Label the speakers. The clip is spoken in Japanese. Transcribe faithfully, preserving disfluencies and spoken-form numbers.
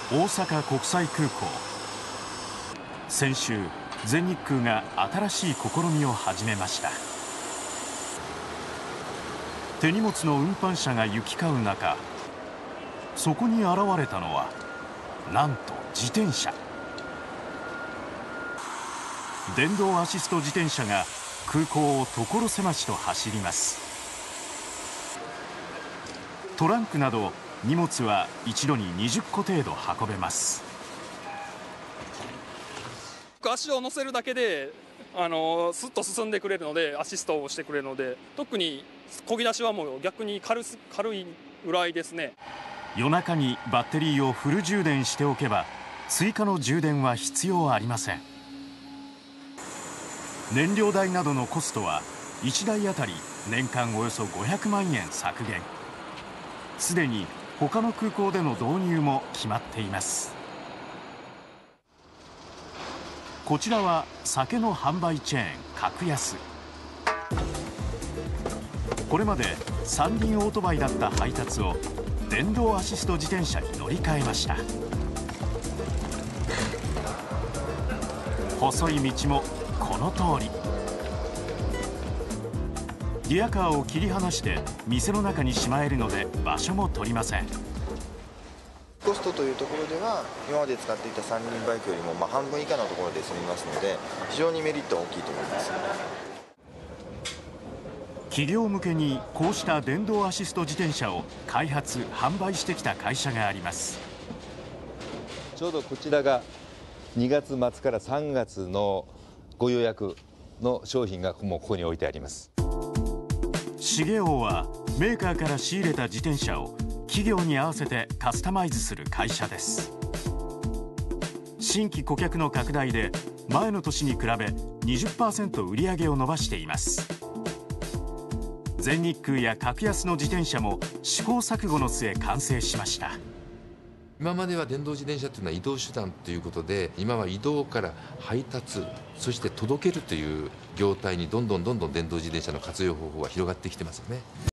Speaker 1: 大阪国際空港。先週、全日空が新しい試みを始めました。手荷物の運搬車が行き交う中、そこに現れたのはなんと自転車。電動アシスト自転車が空港を所狭しと走ります。トランクなど荷物は一度ににじゅっこ程度運べます。
Speaker 2: 足を乗せるだけであのスッと進んでくれるので、アシストをしてくれるので、特に漕ぎ出しはもう逆に軽す軽いぐらいですね。
Speaker 1: 夜中にバッテリーをフル充電しておけば追加の充電は必要ありません。燃料代などのコストはいちだいあたり年間およそごひゃくまんえん削減。すでに他の空港での導入も決まっています。こちらは酒の販売チェーン格安。これまで三輪オートバイだった配達を電動アシスト自転車に乗り換えました。細い道もこの通り。リアカーを切り離して店の中にしまえるので場所も取りません。
Speaker 3: コストというところでは今まで使っていた三輪バイクよりもまあ半分以下のところで済みますので、非常にメリットは大きいと思います。
Speaker 1: 企業向けにこうした電動アシスト自転車を開発・販売してきた会社があります。
Speaker 4: ちょうどこちらがにがつまつからさんがつのご予約の商品がもうここに置いてあります。
Speaker 1: シゲオーはメーカーから仕入れた自転車を企業に合わせてカスタマイズする会社です。新規顧客の拡大で前の年に比べ にじゅっパーセント 売り上げを伸ばしています。全日空や格安の自転車も試行錯誤の末完成しました。
Speaker 5: 今までは電動自転車というのは移動手段ということで、今は移動から配達、そして届けるという業態にどんどんどんどん電動自転車の活用方法が広がってきてますよね。